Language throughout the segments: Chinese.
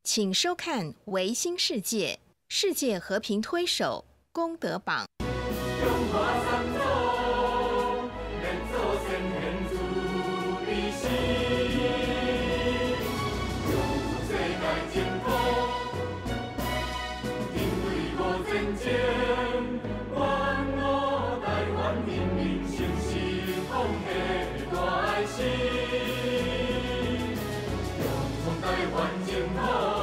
请收看《维新世界》世界和平推手功德榜。 中华三族，人祖先献祖的心，用世界前途，面对无前程，愿我台湾人民诚实奉献大爱心，用台湾前途。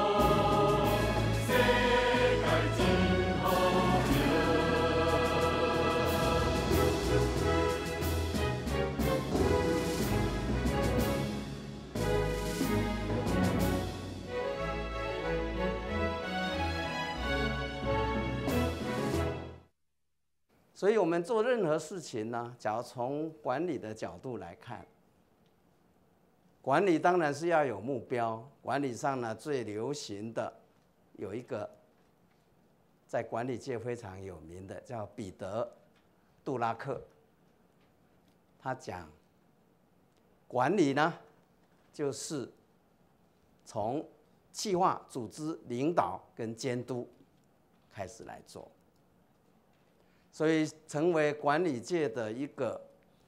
所以，我们做任何事情呢，假如从管理的角度来看，管理当然是要有目标。管理上呢，最流行的有一个在管理界非常有名的，叫彼得·杜拉克。他讲，管理呢，就是从企划、组织、领导跟监督开始来做。 所以，成为管理界的一个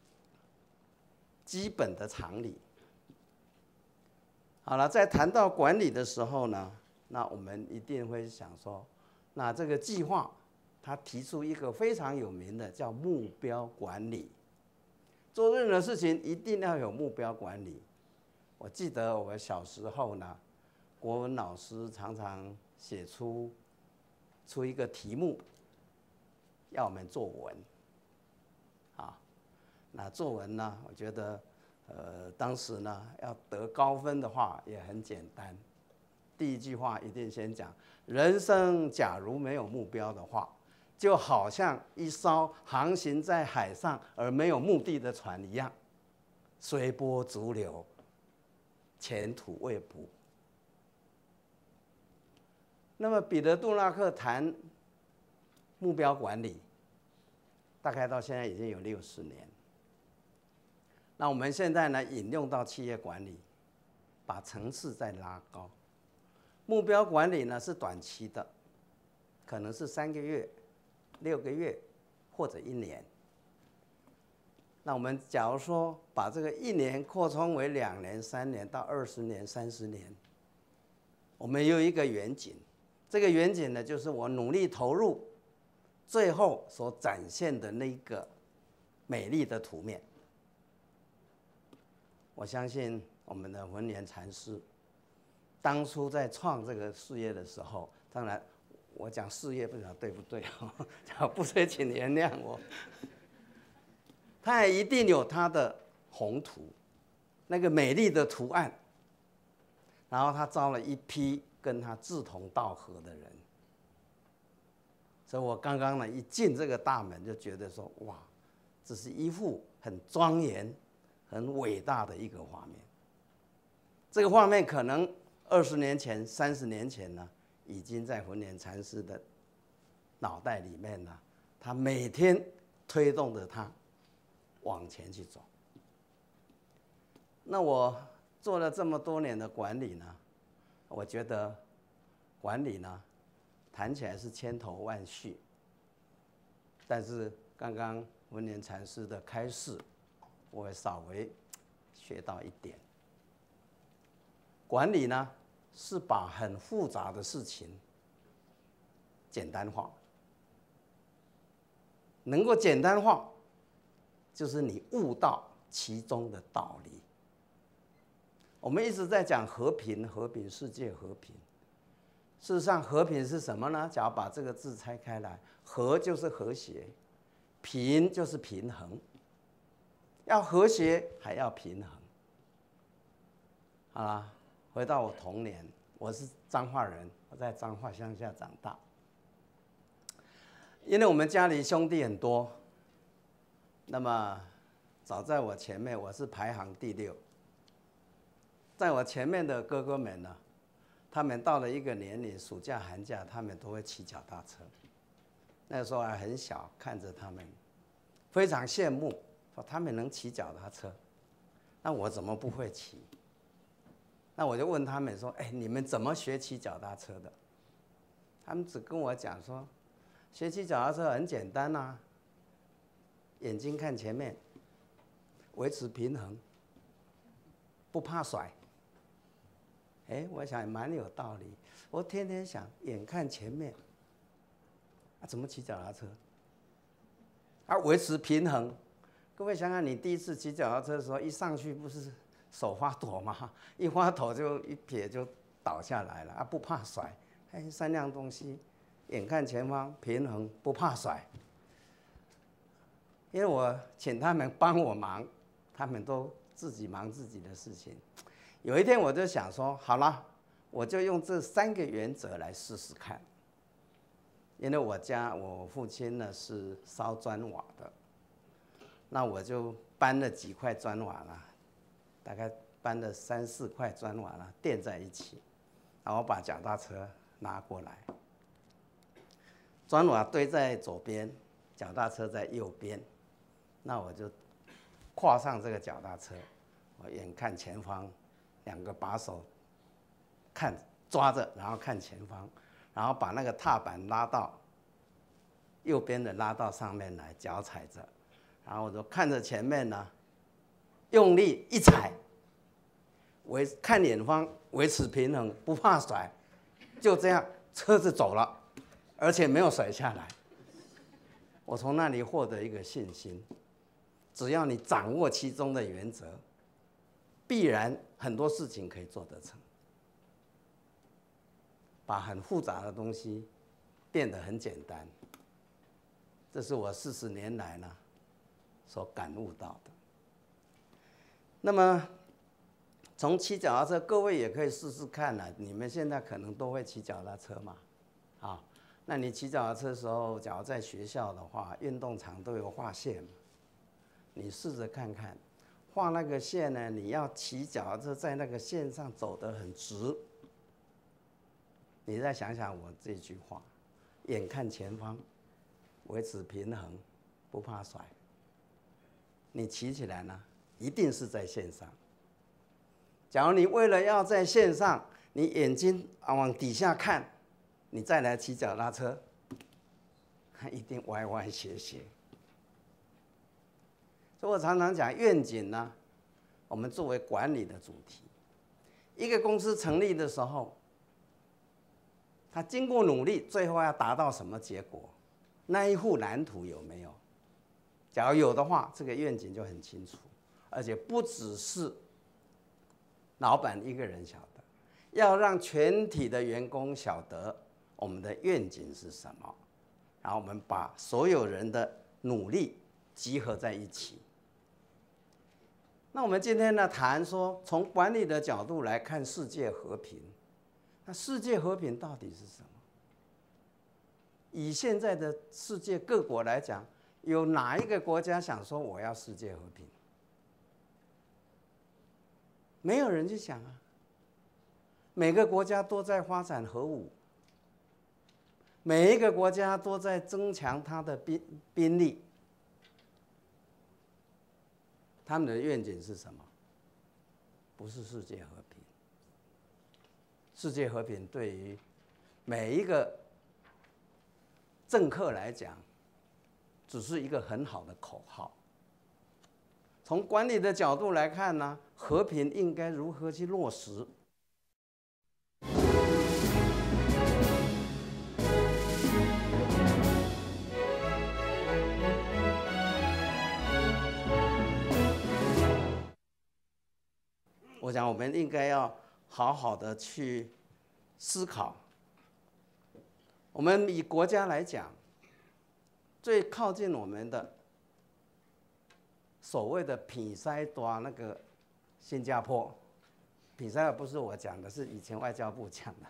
基本的常理。好了，在谈到管理的时候呢，那我们一定会想说，那这个计划，他提出一个非常有名的叫目标管理。做任何事情一定要有目标管理。我记得我小时候呢，国文老师常常写出一个题目。 要我们作文，啊，那作文呢？我觉得，当时呢要得高分的话也很简单。第一句话一定先讲：人生假如没有目标的话，就好像一艘航行在海上而没有目的的船一样，随波逐流，前途未卜。那么，彼得·杜拉克谈。 目标管理大概到现在已经有60年。那我们现在呢，引用到企业管理，把层次再拉高。目标管理呢是短期的，可能是3个月、6个月或者1年。那我们假如说把这个1年扩充为2年、3年到20年、30年，我们有一个远景。这个远景呢，就是我努力投入。 最后所展现的那个美丽的图面，我相信我们的文联禅师当初在创这个事业的时候，当然我讲事业不知道对不对哦，不对请原谅我。他也一定有他的宏图，那个美丽的图案，然后他招了一批跟他志同道合的人。 所以我刚刚呢一进这个大门，就觉得说哇，这是一幅很庄严、很伟大的一个画面。这个画面可能20年前、30年前呢，已经在文联禅师的脑袋里面呢，他每天推动着他往前去走。那我做了这么多年的管理呢，我觉得管理呢。 谈起来是千头万绪，但是刚刚文联禅师的开示，我稍微学到一点。管理呢，是把很复杂的事情简单化，能够简单化，就是你悟到其中的道理。我们一直在讲和平，和平世界和平。 事实上，和平是什么呢？假如把这个字拆开来，和就是和谐，平就是平衡。要和谐还要平衡。好啦，回到我童年，我是彰化人，我在彰化乡下长大。因为我们家里兄弟很多，那么早在我前面，我是排行第6。在我前面的哥哥们呢？ 他们到了一个年龄，暑假、寒假，他们都会骑脚踏车。那时候还很小，看着他们，非常羡慕，说他们能骑脚踏车，那我怎么不会骑？ 那我就问他们说：“哎，你们怎么学骑脚踏车的？”他们只跟我讲说，学骑脚踏车很简单啊，眼睛看前面，维持平衡，不怕甩。哎，我想也蛮有道理。我天天想，眼看前面，怎么骑脚踏车？维持平衡。各位想想，你第一次骑脚踏车的时候，一上去不是手发抖吗？一发抖就一撇就倒下来了不怕甩。哎，三样东西，眼看前方，平衡，不怕甩。因为我请他们帮我忙，他们都自己忙自己的事情。有一天我就想说，好了，我就用这3个原则来试试看。因为我父亲呢是烧砖瓦的，那我就搬了几块砖瓦啦，大概搬了3、4块砖瓦啦，垫在一起，然后把脚踏车拿过来，砖瓦堆在左边，脚踏车在右边，那我就跨上这个脚踏车，我眼看前方，2个把手抓着，然后看前方，然后把那个踏板拉到右边的拉到上面来，脚踩着，然后我就看着前面呢，用力一踩，看远方，维持平衡，不怕甩，就这样车子走了，而且没有甩下来。我从那里获得一个信心，只要你掌握其中的原则，必然很多事情可以做得成。把很复杂的东西变得很简单，这是我40年来呢所感悟到的。那么从骑脚踏车，各位也可以试试看啦。你们现在可能都会骑脚踏车嘛，那你骑脚踏车的时候，假如在学校的话，运动场都有画线嘛，你试着看看，画那个线呢，你要骑脚踏车在那个线上走得很直。你再想想我这句话，眼看前方，维持平衡，不怕甩。你骑起来呢，一定是在线上。假如你为了要在线上，你眼睛往底下看，你再来骑脚踏车，它一定歪歪斜斜。所以我常常讲愿景呢，我们作为管理的主题。一个公司成立的时候，他经过努力，最后要达到什么结果？那一幅蓝图有没有？假如有的话，这个愿景就很清楚，而且不只是老板一个人晓得，要让全体的员工晓得我们的愿景是什么，然后我们把所有人的努力集合在一起。那我们今天呢，谈说从管理的角度来看世界和平。那世界和平到底是什么？以现在的世界各国来讲，有哪一个国家想说我要世界和平？没有人去想啊。每个国家都在发展核武，每一个国家都在增强它的兵力。他们的愿景是什么？不是世界和平。世界和平对于每一个政客来讲，只是一个很好的口号。从管理的角度来看呢，和平应该如何去落实？我想我们应该要好好的去思考。我们以国家来讲，最靠近我们的所谓的比塞多那个新加坡，比塞不是我讲的，是以前外交部讲的，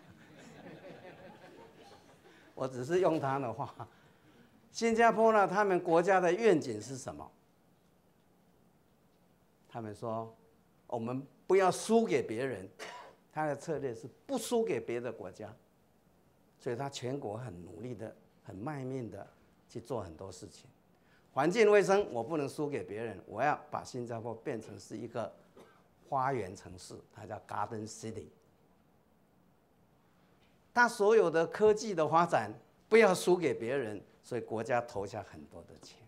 我只是用他的话。新加坡呢，他们国家的愿景是什么？他们说，我们不要输给别人，他的策略是不输给别的国家，所以他全国很努力的、很卖命的去做很多事情。环境卫生我不能输给别人，我要把新加坡变成是一个花园城市，它叫 Garden City。它所有的科技的发展不要输给别人，所以国家投下很多的钱。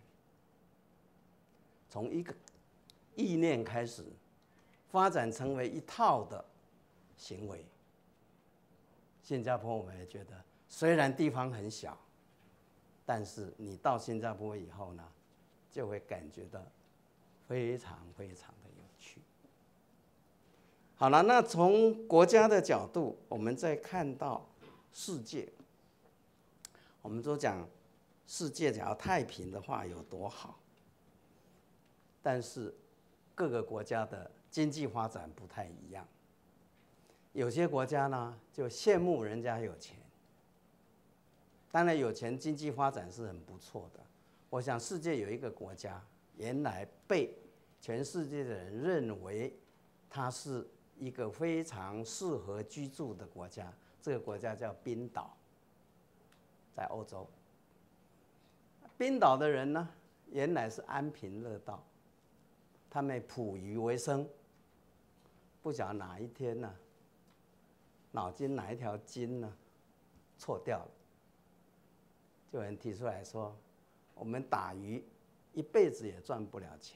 从一个意念开始，发展成为一套的行为。新加坡我们也觉得，虽然地方很小，但是你到新加坡以后呢，就会感觉到非常非常的有趣。好了，那从国家的角度，我们再看到世界，我们都讲世界只要太平的话有多好，但是各个国家的经济发展不太一样。有些国家呢就羡慕人家有钱，当然有钱经济发展是很不错的。我想世界有一个国家，原来被全世界的人认为它是一个非常适合居住的国家，这个国家叫冰岛，在欧洲。冰岛的人呢，原来是安贫乐道，他们捕鱼为生，不晓得哪一天呢，脑筋哪一条筋呢错掉了，就有人提出来说，我们打鱼一辈子也赚不了钱。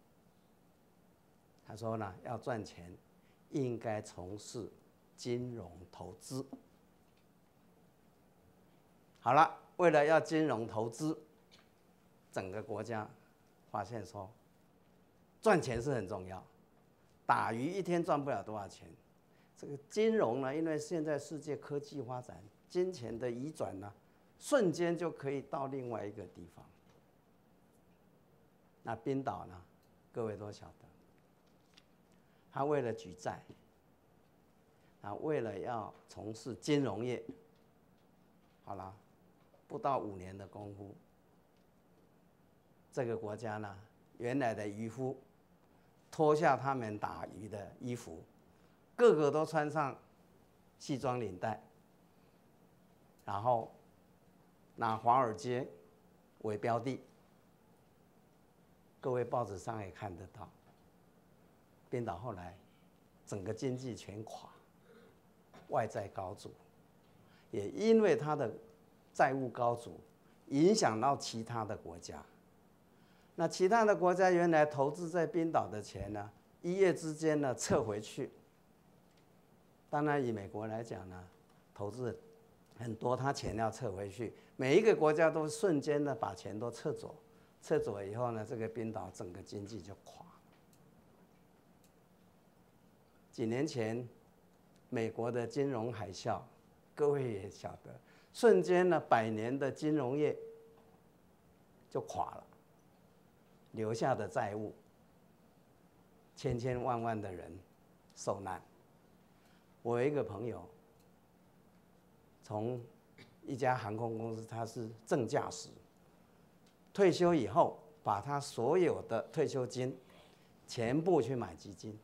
他说呢，要赚钱应该从事金融投资。好了，为了要金融投资，整个国家发现说，赚钱是很重要，打鱼一天赚不了多少钱。这个金融呢，因为现在世界科技发展，金钱的移转呢，瞬间就可以到另外一个地方。那冰岛呢，各位都晓得，他为了举债，为了要从事金融业，好了，不到5年的功夫，这个国家呢，原来的渔夫脱下他们打鱼的衣服，个个都穿上西装领带，然后拿华尔街为标的。各位报纸上也看得到，冰岛后来整个经济全垮，外债高筑，也因为它的债务高筑，影响到其他的国家。那其他的国家原来投资在冰岛的钱呢，一夜之间呢撤回去。当然以美国来讲呢，投资很多，他钱要撤回去，每一个国家都瞬间的把钱都撤走，撤走以后呢，这个冰岛整个经济就垮了。几年前，美国的金融海啸，各位也晓得，瞬间呢，100年的金融业就垮了，留下的债务，千千万万的人受难。我有一个朋友，从一家航空公司，他是正驾驶，退休以后，把他所有的退休金全部去买基金，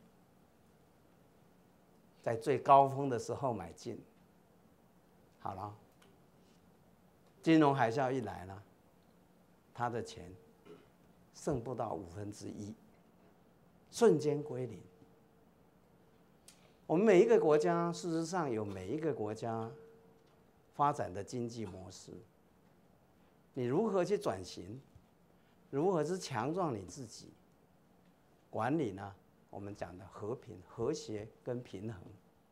在最高峰的时候买进。好了，金融海啸一来呢，他的钱剩不到1/5，瞬间归零。我们每一个国家，事实上有每一个国家发展的经济模式，你如何去转型，如何去强壮你自己，管理呢？我们讲的和平、和谐跟平衡，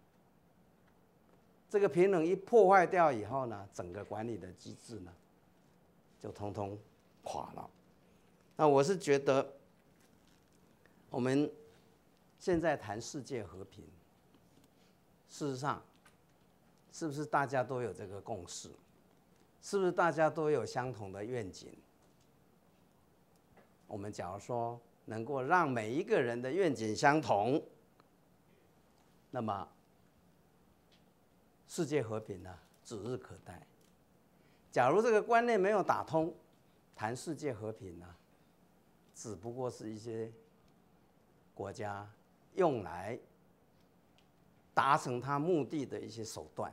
这个平衡一破坏掉以后呢，整个管理的机制呢，就通通垮了。那我是觉得，我们现在谈世界和平，事实上，是不是大家都有这个共识？是不是大家都有相同的愿景？我们假如说能够让每一个人的愿景相同，那么世界和平呢，指日可待。假如这个观念没有打通，谈世界和平呢，只不过是一些国家用来达成他目的的一些手段。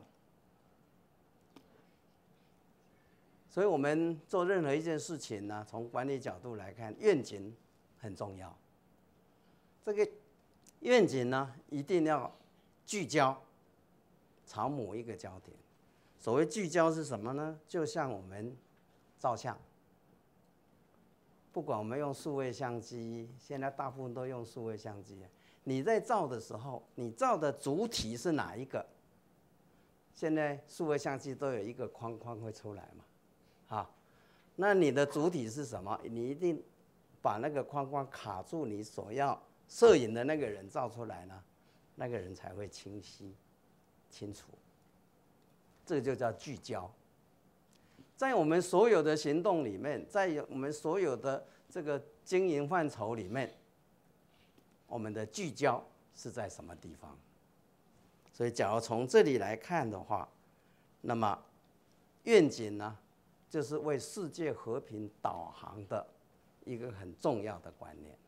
所以我们做任何一件事情呢，从管理角度来看，愿景很重要。这个愿景呢一定要聚焦，朝某一个焦点。所谓聚焦是什么呢？就像我们照相，不管我们用数位相机，现在大部分都用数位相机。你在照的时候，你照的主体是哪一个？现在数位相机都有一个框框会出来嘛，好，那你的主体是什么？你一定把那个框框卡住你所要摄影的那个人照出来呢，那个人才会清晰、清楚。这就叫聚焦。在我们所有的行动里面，在我们所有的这个经营范畴里面，我们的聚焦是在什么地方？所以，假如从这里来看的话，那么愿景呢，就是为世界和平导航的一个很重要的观念。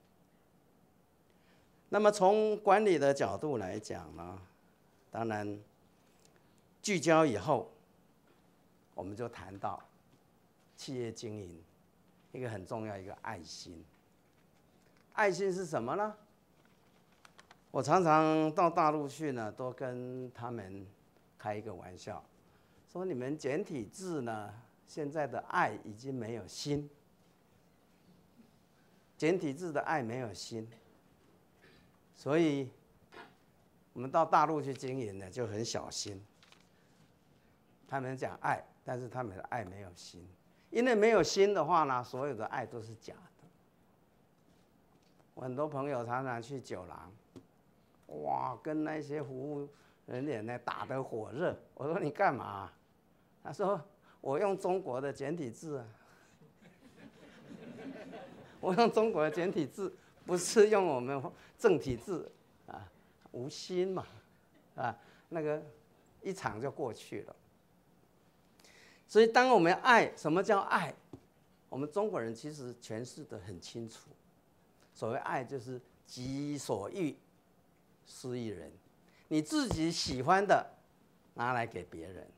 那么从管理的角度来讲呢，当然聚焦以后，我们就谈到企业经营一个很重要一个爱心。爱心是什么呢？我常常到大陆去呢，都跟他们开一个玩笑，说你们简体字呢，现在的爱已经没有心，简体字的爱没有心，所以我们到大陆去经营呢就很小心。他们讲爱，但是他们的爱没有心，因为没有心的话呢，所有的爱都是假的。我很多朋友常常去酒廊，哇，跟那些服务人员呢打得火热。我说你干嘛？他说我用中国的简体字啊，我用中国的简体字，不是用我们正体字啊，无心嘛，啊，那个一场就过去了。所以，当我们爱，什么叫爱？我们中国人其实诠释得很清楚。所谓爱，就是己所欲，施于人。你自己喜欢的，拿来给别人。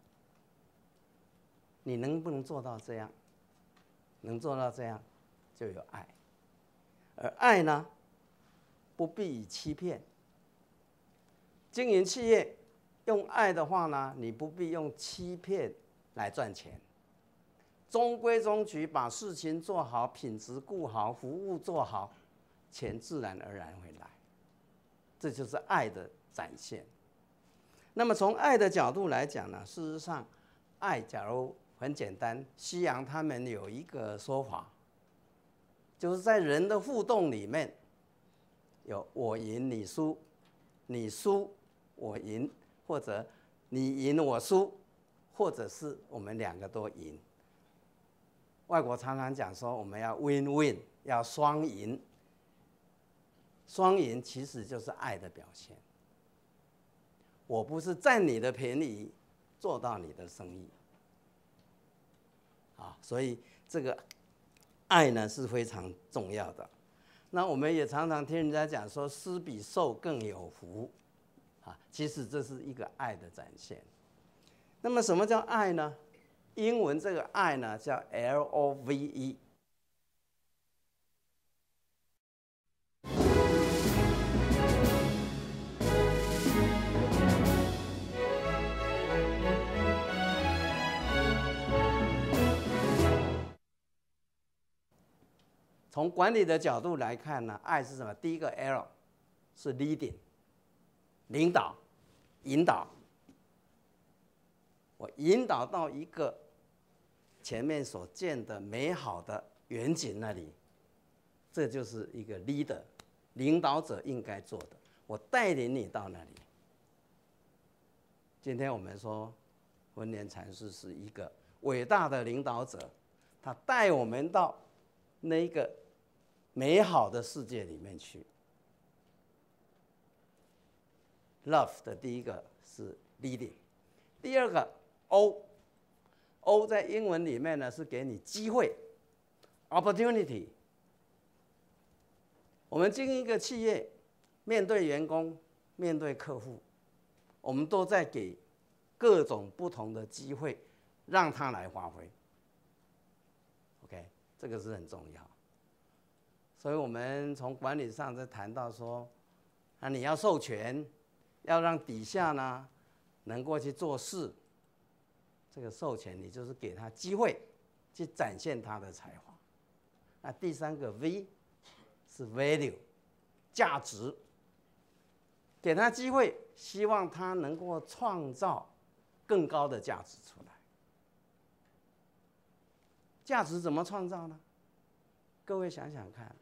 你能不能做到这样？能做到这样，就有爱。而爱呢，不必以欺骗。经营企业用爱的话呢，你不必用欺骗来赚钱，中规中矩，把事情做好，品质顾好，服务做好，钱自然而然会来。这就是爱的展现。那么从爱的角度来讲呢，事实上，爱假如很简单，西洋他们有一个说法，就是在人的互动里面，有我赢你输，你输我赢，或者你赢我输，或者是我们两个都赢。外国常常讲说我们要 win-win， 要双赢。双赢其实就是爱的表现。我不是占你的便宜，做到你的生意。所以这个爱呢是非常重要的。那我们也常常听人家讲说，施比受更有福。其实这是一个爱的展现。那么什么叫爱呢？英文这个爱呢叫 LOVE。从管理的角度来看呢，爱是什么？第一个 L 是 leading， 领导、引导。我引导到一个前面所见的美好的远景那里，这就是一个 leader， 领导者应该做的。我带领你到那里。今天我们说，文莲禅师是一个伟大的领导者，他带我们到那个美好的世界里面去。Love 的第一个是 leading， 第二个 O 在英文里面呢是给你机会 opportunity。我们经营一个企业，面对员工，面对客户，我们都在给各种不同的机会，让他来发挥。OK， 这个是很重要。所以我们从管理上在谈到说， 那你要授权，要让底下呢能够去做事，这个授权你就是给他机会去展现他的才华。那第三个 V 是 value， 价值，给他机会，希望他能够创造更高的价值出来。价值怎么创造呢？各位想想看，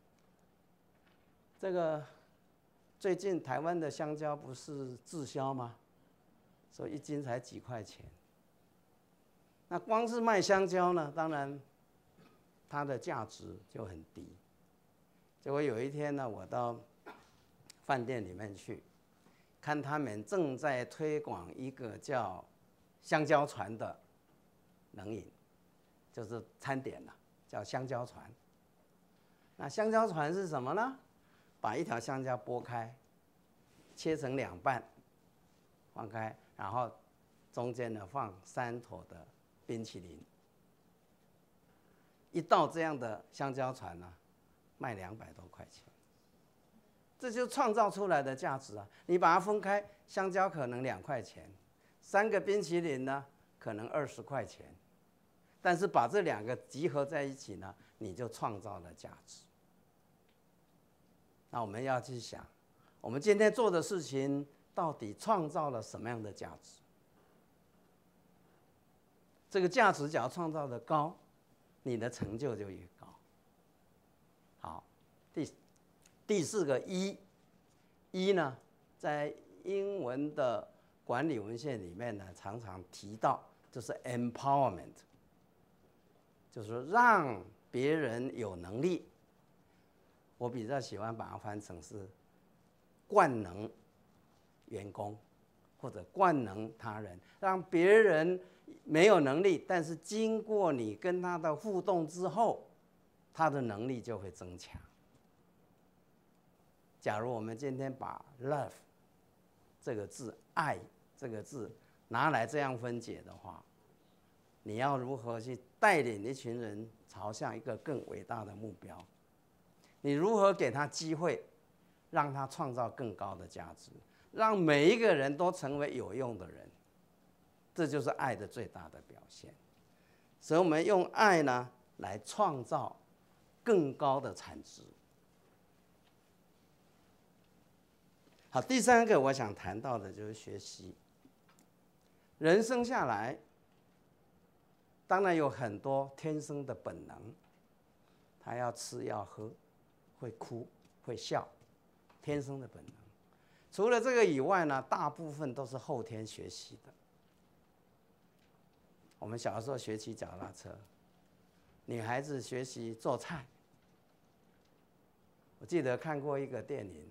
这个最近台湾的香蕉不是滞销吗？所以一斤才几块钱。那光是卖香蕉呢，当然它的价值就很低。结果有一天呢，我到饭店里面去，看他们正在推广一个叫香蕉船的冷饮，就是餐点了，叫香蕉船。那香蕉船是什么呢？把一条香蕉剥开，切成2半，放开，然后中间呢放3坨的冰淇淋。一道这样的香蕉船呢，卖200多块钱。这就创造出来的价值啊！你把它分开，香蕉可能2块钱，3个冰淇淋呢可能20块钱，但是把这2个集合在一起呢，你就创造了价值。那我们要去想，我们今天做的事情到底创造了什么样的价值？这个价值只要创造的高，你的成就就越高。好，第4个一呢，在英文的管理文献里面呢，常常提到就是 empowerment， 就是让别人有能力。我比较喜欢把它翻成是灌能员工或者灌能他人，让别人没有能力，但是经过你跟他的互动之后，他的能力就会增强。假如我们今天把 love 这个字，爱这个字拿来这样分解的话，你要如何去带领一群人朝向一个更伟大的目标？你如何给他机会，让他创造更高的价值，让每一个人都成为有用的人？这就是爱的最大的表现。所以我们用爱呢来创造更高的产值。好，第3个我想谈到的就是学习。人生下来，当然有很多天生的本能，他要吃要喝，会哭会笑，天生的本能。除了这个以外呢，大部分都是后天学习的。我们小时候学骑脚踏车，女孩子学习做菜。我记得看过一个电影，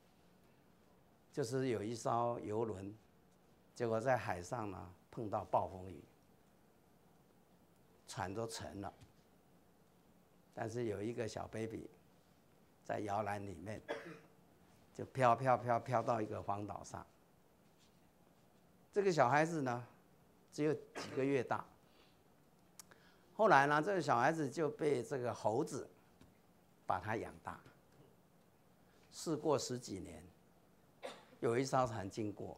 就是有一艘游轮，结果在海上呢碰到暴风雨，船都沉了，但是有一个小 baby 在摇篮里面，就飘到一个荒岛上。这个小孩子呢，只有几个月大。后来呢，这个小孩子就被这个猴子把他养大。事过10几年，有一艘船经过，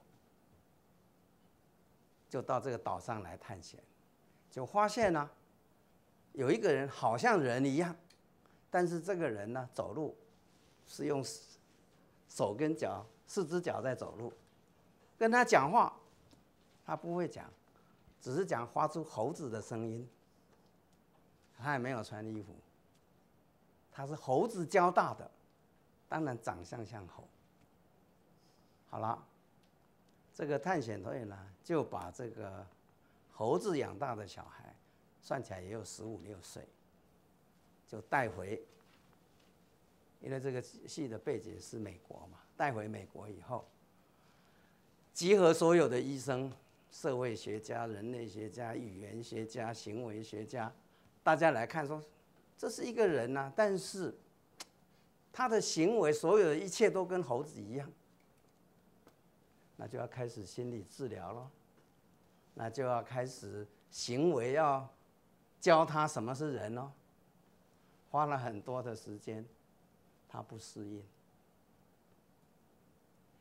就到这个岛上来探险，就发现呢，有一个人好像人一样，但是这个人呢走路是用手跟脚4只脚在走路，跟他讲话他不会讲，只是发出猴子的声音。他也没有穿衣服，他是猴子教大的，当然长相像猴。好了，这个探险队呢就把这个猴子养大的小孩，算起来也有15、16岁，就带回，因为这个戏的背景是美国嘛，带回美国以后，集合所有的医生、社会学家、人类学家、语言学家、行为学家，大家来看说，这是一个人啊，但是他的行为所有的一切都跟猴子一样，那就要开始心理治疗了，那就要开始行为要教他什么是人哦，花了很多的时间，他不适应。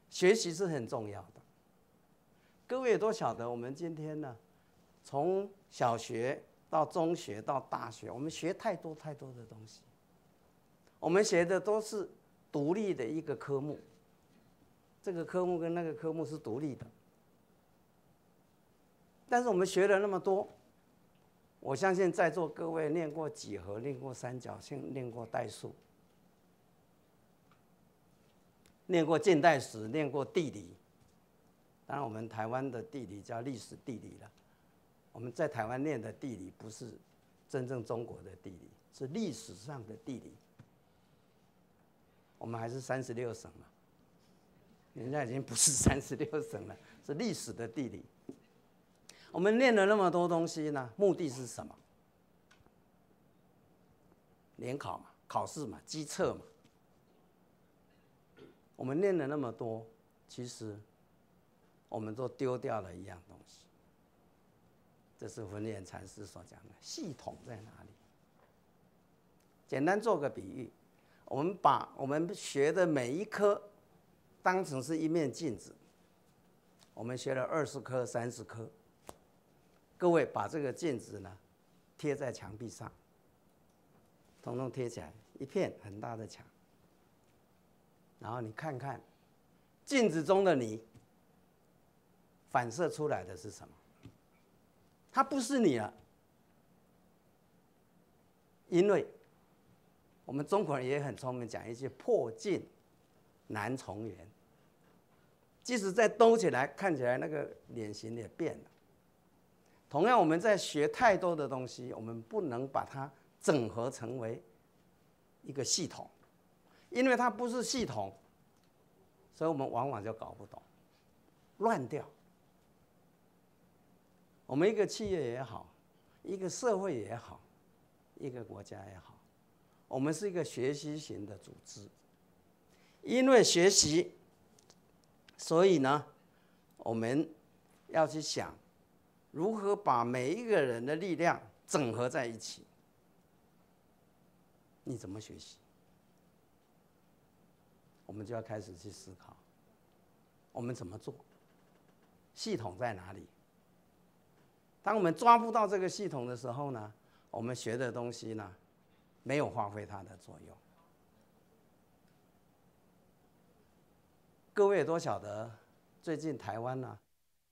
学习是很重要的。各位也都晓得，我们今天呢，从小学到中学到大学，我们学太多太多的东西。我们学的都是独立的一个科目，这个科目跟那个科目是独立的。但是我们学了那么多，我相信在座各位念过几何，念过三角形，念过代数，念过近代史，念过地理。当然，我们台湾的地理叫历史地理了。我们在台湾念的地理不是真正中国的地理，是历史上的地理。我们还是36省嘛，人家已经不是36省了，是历史的地理。我们念了那么多东西呢，目的是什么？联考嘛，考试嘛，基测嘛。我们念了那么多，其实我们都丢掉了一样东西。这是文彦禅师所讲的系统在哪里？简单做个比喻，我们把我们学的每一科当成是一面镜子，我们学了20科、30科，各位把这个镜子呢贴在墙壁上，统统贴起来，一片很大的墙，然后你看看镜子中的你反射出来的是什么？它不是你了，因为我们中国人也很聪明，讲一句破镜难重圆。即使再兜起来，看起来那个脸型也变了。同样，我们在学太多的东西，我们不能把它整合成为一个系统，因为它不是系统，所以我们往往就搞不懂，乱掉。我们一个企业也好，一个社会也好，一个国家也好，我们是一个学习型的组织。因为学习，所以呢，我们要去想如何把每一个人的力量整合在一起。你怎么学习？我们就要开始去思考，我们怎么做？系统在哪里？当我们抓不到这个系统的时候呢，我们学的东西呢，没有发挥它的作用。各位也都晓得，最近台湾呢，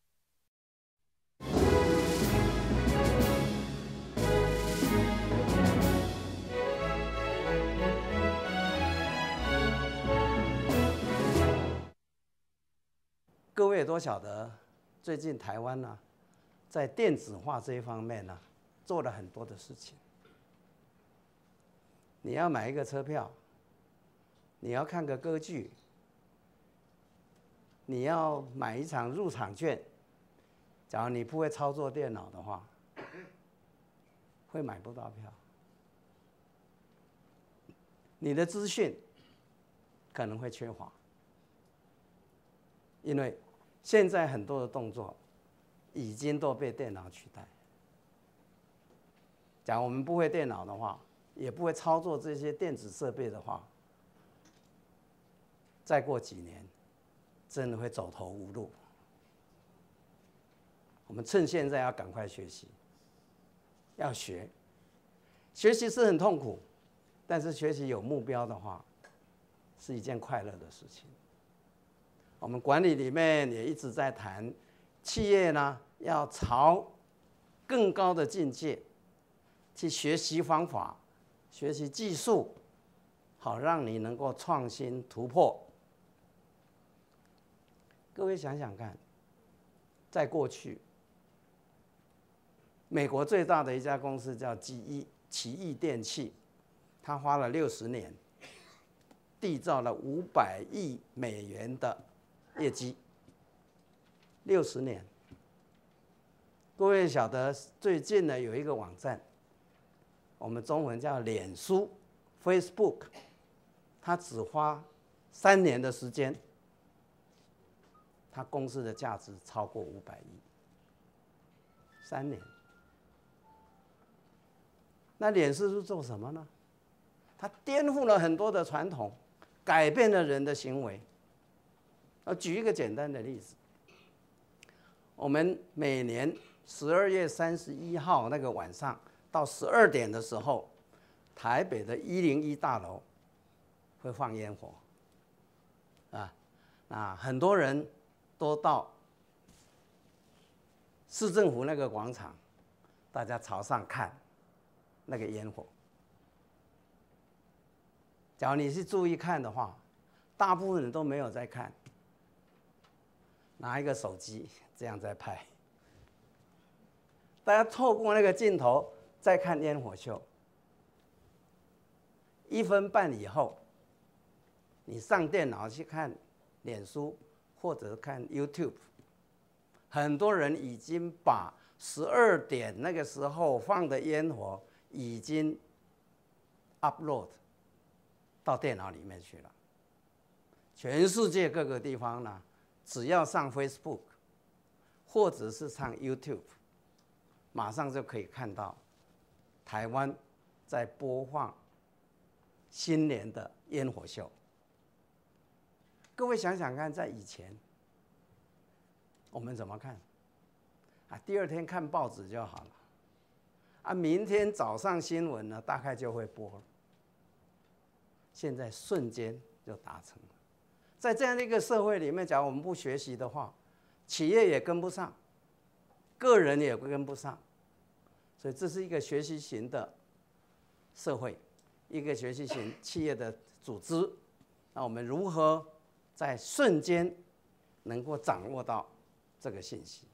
各位也都晓得，最近台湾呢，在电子化这一方面呢，做了很多的事情。你要买一个车票，你要看个歌剧，你要买一场入场券，假如你不会操作电脑的话，会买不到票。你的资讯可能会缺乏，因为现在很多的动作已经都被电脑取代。假如我们不会电脑的话，也不会操作这些电子设备的话，再过几年，真的会走投无路。我们趁现在要赶快学习，要学。学习是很痛苦，但是学习有目标的话，是一件快乐的事情。我们管理里面也一直在谈，企业呢要朝更高的境界去学习方法、学习技术，好让你能够创新突破。各位想想看，在过去，美国最大的一家公司叫奇异电器，它花了60年，缔造了500亿美元的业绩。60年，各位晓得最近呢有一个网站，我们中文叫脸书 （Facebook）， 它只花3年的时间，它公司的价值超过500亿，3年。那脸书是做什么呢？它颠覆了很多的传统，改变了人的行为。 举一个简单的例子，我们每年12月31号那个晚上到12点的时候，台北的101大楼会放烟火，那很多人都到市政府那个广场，大家朝上看那个烟火。假如你是注意看的话，大部分人都没有在看，拿一个手机这样在拍，大家透过那个镜头在看烟火秀。1分半以后，你上电脑去看脸书或者看 YouTube， 很多人已经把12点那个时候放的烟火已经 upload 到电脑里面去了。全世界各个地方呢，只要上 Facebook 或者是上 YouTube， 马上就可以看到台湾在播放新年的烟火秀。各位想想看，在以前我们怎么看？第2天看报纸就好了。明天早上新闻呢，大概就会播了。现在瞬间就达成了。在这样的一个社会里面，假如我们不学习的话，企业也跟不上，个人也跟不上，所以这是一个学习型的社会，一个学习型企业的组织。那我们如何在瞬间能够掌握到这个信息？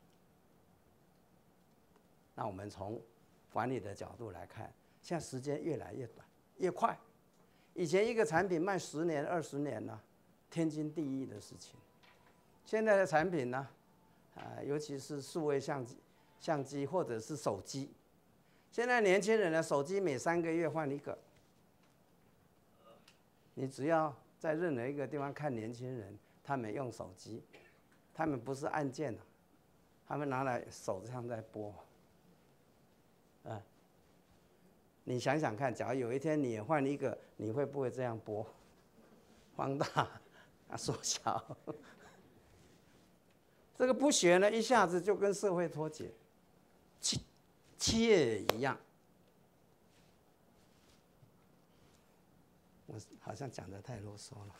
那我们从管理的角度来看，现在时间越来越短，越快。以前一个产品卖10年、20年呢，天经地义的事情。现在的产品呢，尤其是数位相机或者是手机，现在年轻人的手机每3个月换一个。你只要在任何一个地方看年轻人，他们用手机，他们不是按键，他们拿来手上在拨。你想想看，假如有一天你也换一个，你会不会这样拨？放大、缩小？这个不学呢，一下子就跟社会脱节。企业也一样。我好像讲得太啰嗦了。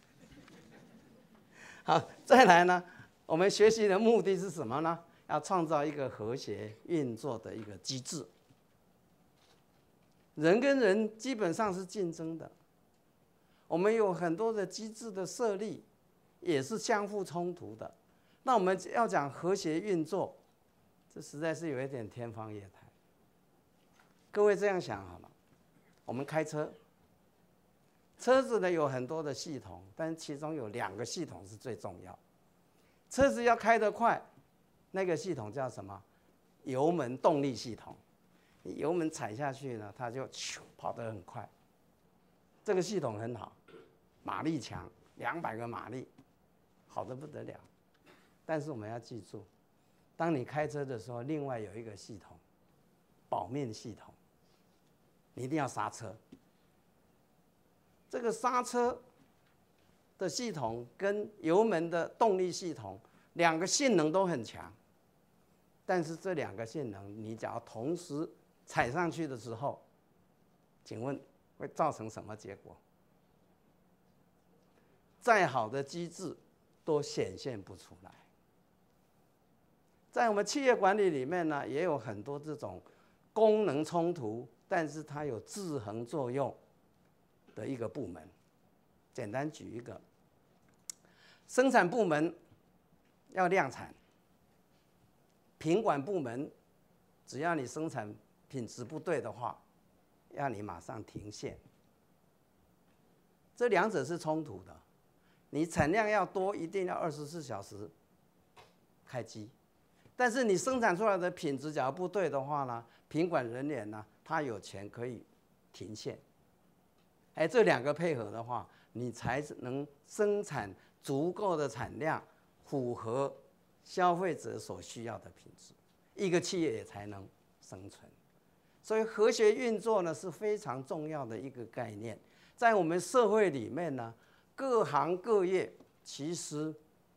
好，再来呢，我们学习的目的是什么呢？要创造一个和谐运作的一个机制。人跟人基本上是竞争的，我们有很多的机制的设立，也是相互冲突的。那我们要讲和谐运作，这实在是有一点天方夜谭。各位这样想好了，我们开车，车子呢有很多的系统，但其中有2个系统是最重要。车子要开得快，那个系统叫什么？油门动力系统。你油门踩下去呢，它就跑得很快。这个系统很好，马力强，200个马力，好得不得了。但是我们要记住，当你开车的时候，另外有一个系统，保命系统，你一定要刹车。这个刹车的系统跟油门的动力系统2个性能都很强，但是这2个性能，你只要同时踩上去的时候，请问会造成什么结果？再好的机制都显现不出来。在我们企业管理里面呢，也有很多这种功能冲突，但是它有制衡作用的一个部门。简单举一个，生产部门要量产，品管部门只要你生产品质不对的话，要你马上停线。这2者是冲突的。你产量要多，一定要24小时开机，但是你生产出来的品质假如不对的话呢，品管人员呢，他有权可以停线。这2个配合的话，你才能生产足够的产量，符合消费者所需要的品质，一个企业也才能生存。所以和谐运作呢是非常重要的一个概念，在我们社会里面呢，各行各业其实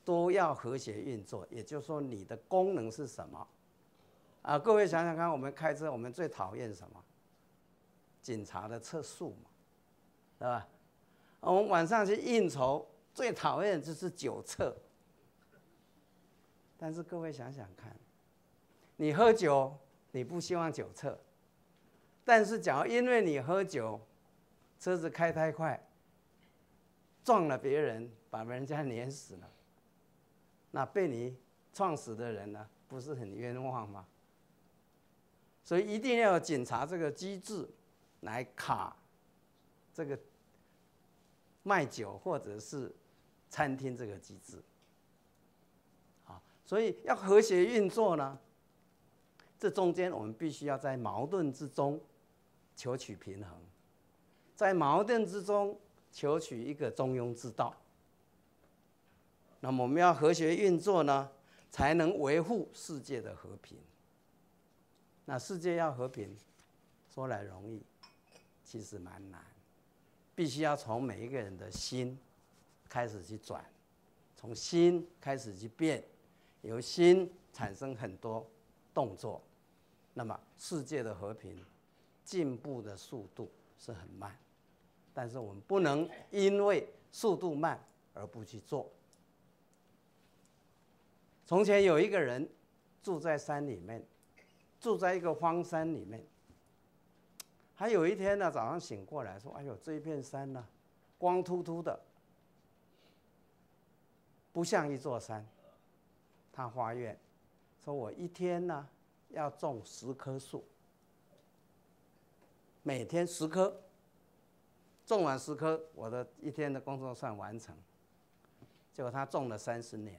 都要和谐运作。也就是说，你的功能是什么？各位想想看，我们开车，我们最讨厌什么？警察的测速嘛，对吧？我们晚上去应酬，最讨厌就是酒测。但是各位想想看，你喝酒，你不希望酒测，但是假如因为你喝酒，车子开太快，撞了别人，把人家碾死了，那被你撞死的人呢，不是很冤枉吗？所以一定要有警察这个机制来卡这个卖酒或者是餐厅这个机制。所以要和谐运作呢，这中间我们必须要在矛盾之中求取平衡，在矛盾之中求取一个中庸之道。那么我们要和谐运作呢，才能维护世界的和平。那世界要和平，说来容易，其实蛮难，必须要从每一个人的心开始去转，从心开始去变。由心产生很多动作，那么世界的和平进步的速度是很慢，但是我们不能因为速度慢而不去做。从前有一个人住在山里面，住在一个荒山里面。他有一天呢，早上醒过来说：“哎呦，这一片山呢，光秃秃的，不像一座山。”他发愿说：“我一天呢要种10棵树，每天10棵，种完10棵，我的一天的工作算完成。”结果他种了30年。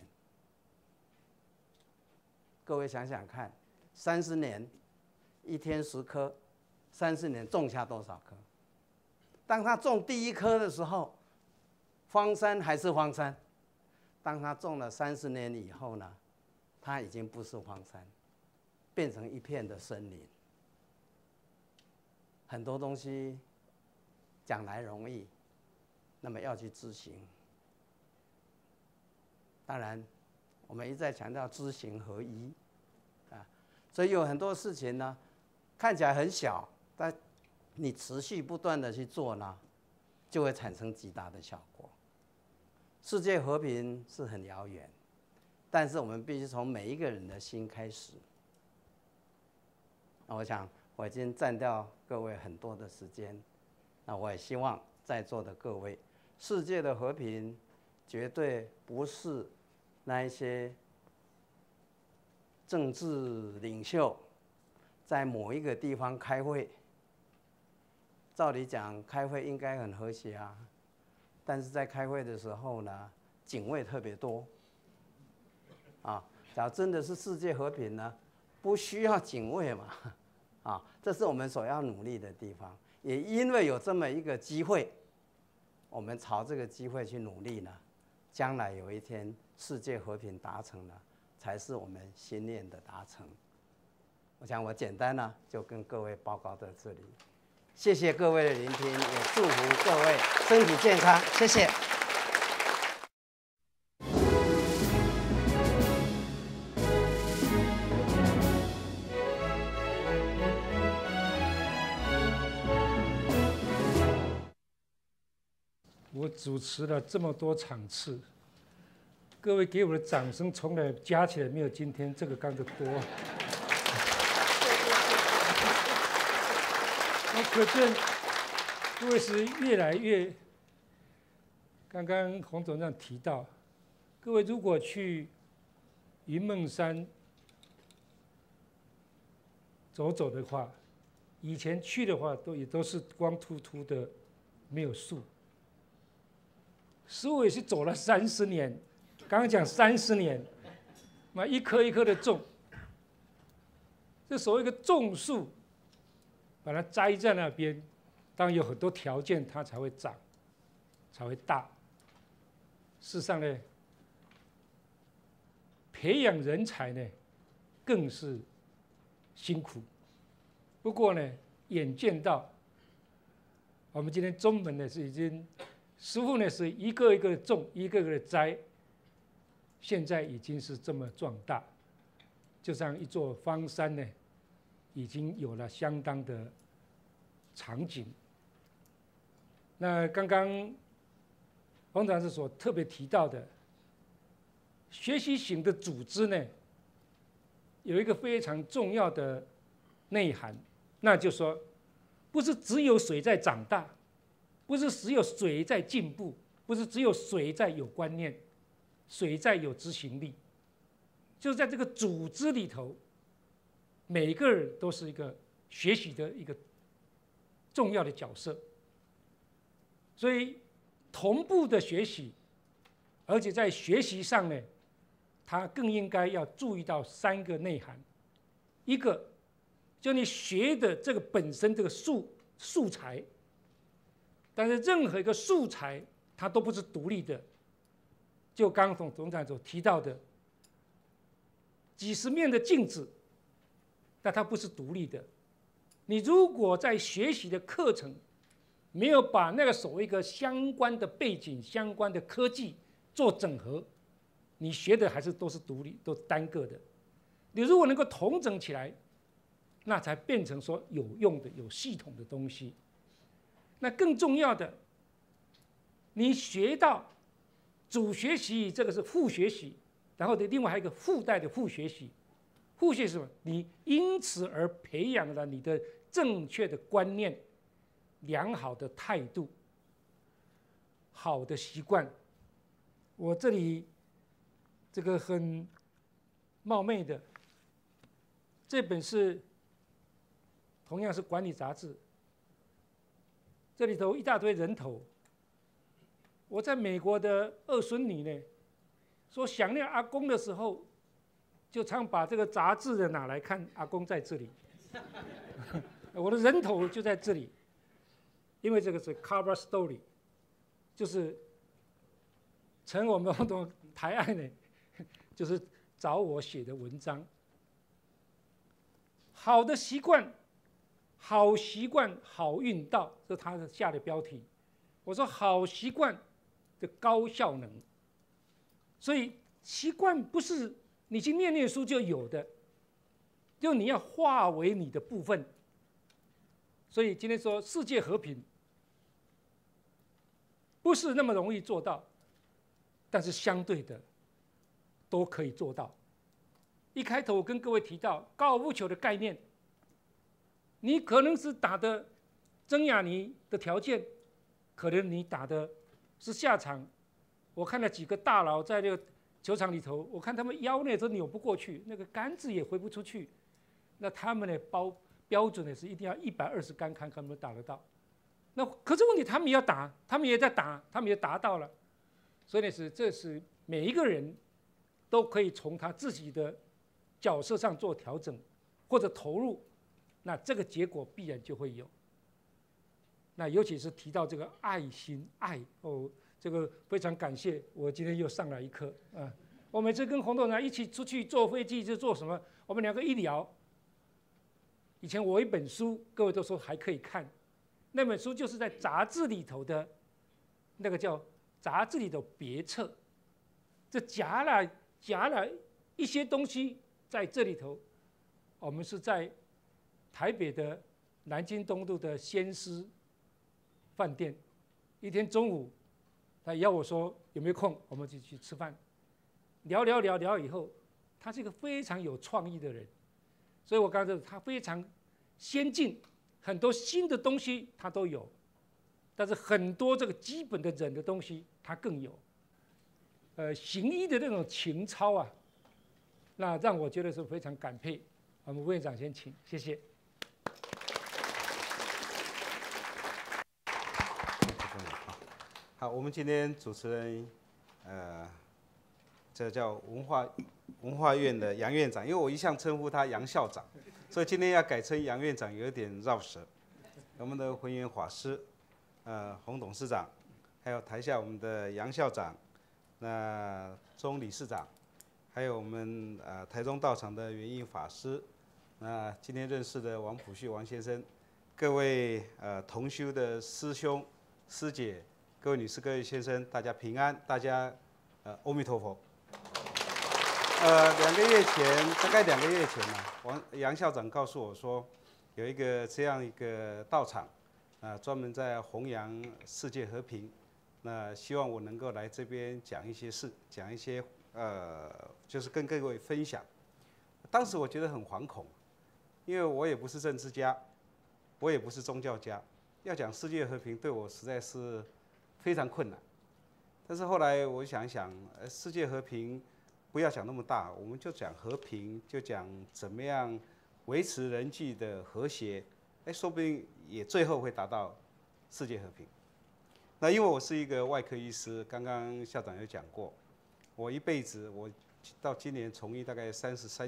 各位想想看，30年，一天10棵，30年种下多少棵？当他种第1棵的时候，荒山还是荒山；当他种了30年以后呢？它已经不是荒山，变成一片的森林。很多东西讲来容易，那么要去执行。当然，我们一再强调知行合一，所以有很多事情呢，看起来很小，但你持续不断的去做呢，就会产生极大的效果。世界和平是很遥远。但是我们必须从每一个人的心开始。那我想我已经占掉各位很多的时间，那我也希望在座的各位，世界的和平绝对不是那一些政治领袖在某一个地方开会。照理讲，开会应该很和谐啊，但是在开会的时候呢，警卫特别多。假如真的是世界和平呢，不需要警卫嘛，这是我们所要努力的地方。也因为有这么一个机会，我们朝这个机会去努力呢，将来有一天世界和平达成了，才是我们心念的达成。我想我简单呢就跟各位报告到这里，谢谢各位的聆听，也祝福各位身体健康，谢谢。 我主持了这么多场次，各位给我的掌声从来加起来没有今天这个刚的多。我可见各位是越来越，刚刚洪总长提到，各位如果去云梦山走走的话，以前去的话也都是光秃秃的，没有树。所以我也是走了30年，刚刚讲30年，那一棵一棵的种，这所谓的种树，把它栽在那边，当然有很多条件它才会长，才会大。事实上呢，培养人才呢，更是辛苦。不过呢，眼见到我们今天中门呢是已经。师父呢是一个一个的种，一个一个的栽， 现在已经是这么壮大，就像一座方山呢，已经有了相当的场景。那刚刚黄长是所特别提到的，学习型的组织呢，有一个非常重要的内涵，那就是说，不是只有谁在长大，不是只有谁在进步，不是只有谁在有观念，谁在有执行力，就是在这个组织里头，每个人都是一个学习的一个重要的角色。所以同步的学习，而且在学习上呢，他更应该要注意到3个内涵。一个，就你学的这个本身这个素材，但是任何一个素材它都不是独立的。就刚刚总长所提到的，几10面的镜子，但它不是独立的。你如果在学习的课程没有把那个所谓一个相关的背景、相关的科技做整合，你学的还是都是独立、都单个的。你如果能够统整起来，那才变成说有用的、有系统的东西。那更重要的，你学到主学习，这个是副学习，然后另外还有一个附带的副学习。副学习是什么？你因此而培养了你的正确的观念、良好的态度、好的习惯。我这里这个很冒昧的，这本是同样是管理杂志，这里头一大堆人头。我在美国的2孙女呢，说想念阿公的时候，就常把这个杂志的拿来看，阿公在这里，我的人头就在这里，因为这个是 cover story， 就是成我们台岸呢，就是找我写的文章。好的习惯，好习惯，好运道，这是他的下的标题。我说好习惯的高效能，所以习惯不是你去念书就有的，就你要化为你的部分。所以今天说世界和平，不是那么容易做到，但是相对的都可以做到。一开头我跟各位提到高尔夫球的概念，你可能是打的曾雅妮的条件，可能你打的是下场。我看了几个大佬在这个球场里头，我看他们腰呢都扭不过去，那个杆子也回不出去。那他们呢标准的是一定要120杆看能不能打得到。那可是问题他们也要打，他们也在打，他们也达到了。所以呢这是每一个人都可以从他自己的角色上做调整或者投入，那这个结果必然就会有。那尤其是提到这个爱心爱哦，这个非常感谢，我今天又上了一课啊！我每次跟洪董事长一起出去坐飞机就做什么，我们2个一聊。以前我一本书，各位都说还可以看，那本书就是在杂志里头的，那个叫杂志里头别册，这夹了一些东西在这里头。我们是在台北的南京东路的先施饭店，一天中午，他邀我说有没有空，我们就去吃饭，聊以后，他是一个非常有创意的人，所以我刚才说他非常先进，很多新的东西他都有，但是很多这个基本的人的东西他更有，行医的那种情操啊，那让我觉得是非常感佩。我们吴院长先请，谢谢。 好，我们今天主持人，这叫文化院的杨院长，因为我一向称呼他杨校长，所以今天要改称杨院长有点绕舌。我们的浑元法师，洪董事长，还有台下我们的杨校长，那钟理事长，还有我们台中道场的圆印法师，那今天认识的王溥旭王先生，各位同修的师兄师姐。各位女士、各位先生，大家平安，大家阿弥陀佛。 2个月前，大概2个月前呢，杨校长告诉我说，有一个这样一个道场，专门在弘扬世界和平，那希望我能够来这边讲一些事，讲一些就是跟各位分享。当时我觉得很惶恐，因为我也不是政治家，我也不是宗教家，要讲世界和平对我实在是非常困难。但是后来我想一想，世界和平不要讲那么大，我们就讲和平，就讲怎么样维持人际的和谐，说不定也最后会达到世界和平。那因为我是一个外科医师，刚刚校长有讲过，我一辈子，我到今年从医大概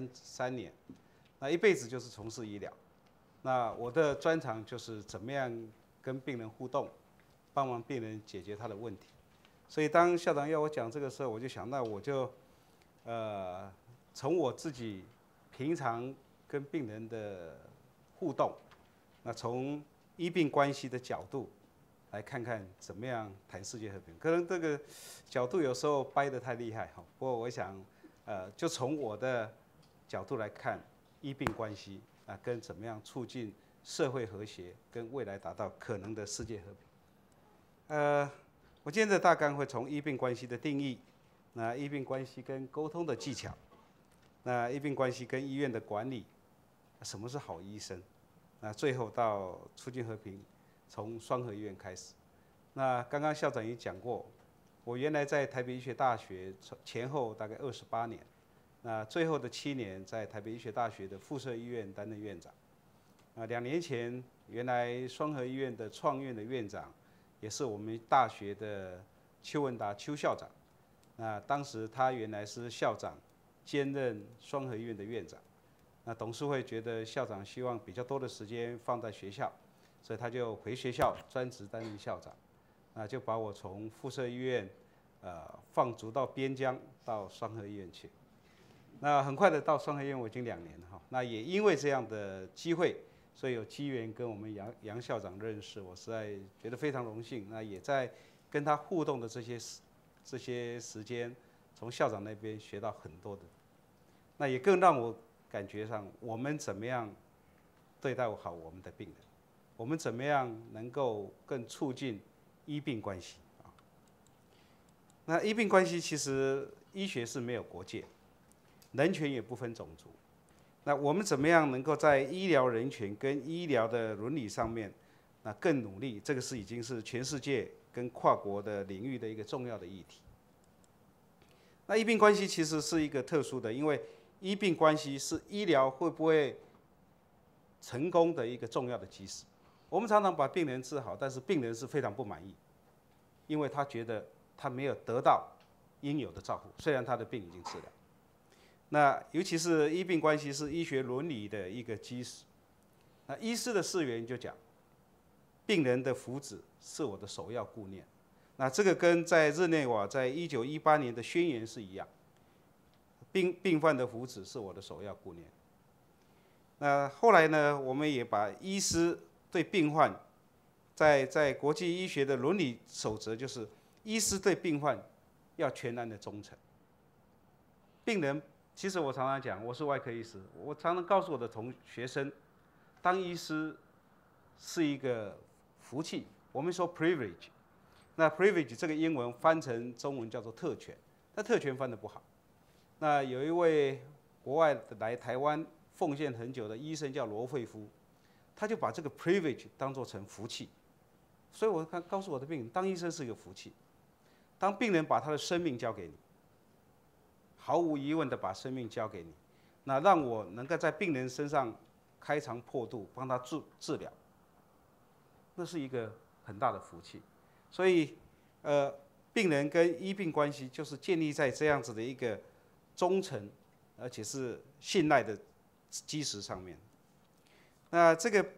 33年，那一辈子就是从事医疗。那我的专长就是怎么样跟病人互动，帮忙病人解决他的问题。所以当校长要我讲这个时候，我就想，那我就从我自己平常跟病人的互动，那从医病关系的角度来看看怎么样谈世界和平。可能这个角度有时候掰得太厉害哈，不过我想就从我的角度来看医病关系跟怎么样促进社会和谐，跟未来达到可能的世界和平。我今天的大纲会从医病关系的定义，那医病关系跟沟通的技巧，那医病关系跟医院的管理，什么是好医生，那最后到促进和平，从双和医院开始。那刚刚校长也讲过，我原来在台北医学大学前后大概28年，那最后的7年在台北医学大学的附设医院担任院长。2年前，原来双和医院的创院的院长，也是我们大学的邱文达邱校长。那当时他原来是校长，兼任双和医院的院长。那董事会觉得校长希望比较多的时间放在学校，所以他就回学校专职担任校长。那就把我从附设医院放逐到边疆，到双和医院去。那很快的到双和医院，我已经2年了哈。那也因为这样的机会，所以有机缘跟我们杨校长认识，我实在觉得非常荣幸。那也在跟他互动的这些时间，从校长那边学到很多的。那也更让我感觉上，我们怎么样对待好我们的病人，我们怎么样能够更促进医病关系啊？那医病关系其实医学是没有国界，人权也不分种族。那我们怎么样能够在医疗人权跟医疗的伦理上面，那更努力？这个已经是全世界跟跨国的领域的一个重要的议题。那医病关系其实是一个特殊的，因为医病关系是医疗会不会成功的一个重要的基石。我们常常把病人治好，但是病人是非常不满意，因为他觉得他没有得到应有的照顾，虽然他的病已经治疗。那尤其是医病关系是医学伦理的一个基石。那医师的誓言就讲，病人的福祉是我的首要顾念。那这个跟在日内瓦在1918年的宣言是一样，病患的福祉是我的首要顾念。那后来呢，我们也把医师对病患，在国际医学的伦理守则，就是医师对病患要全然的忠诚。病人，其实我常常讲，我是外科医师，我常常告诉我的学生，当医师是一个福气。我们说 privilege， 那 privilege 这个英文翻成中文叫做特权，但特权翻得不好。那有一位国外来台湾奉献很久的医生叫罗惠夫，他就把这个 privilege 当作成福气。所以我告诉我的病人，当医生是一个福气。当病人把他的生命交给你，毫无疑问的把生命交给你，那让我能够在病人身上开肠破肚，帮他治疗，那是一个很大的福气。所以，病人跟医病关系就是建立在这样子的一个忠诚，而且是信赖的基石上面。那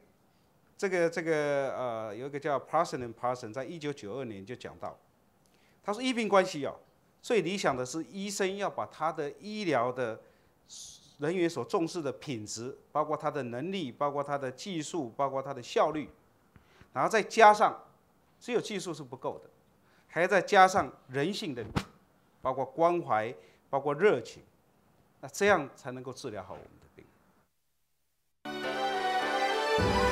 有一个叫 Parson 在1992年就讲到，他说医病关系最理想的是医生要把他的医疗的人员所重视的品质，包括他的能力，包括他的技术，包括他的效率，然后再加上，只有技术是不够的，还要再加上人性的，包括关怀，包括热情， 那这样才能够治疗好我们的病。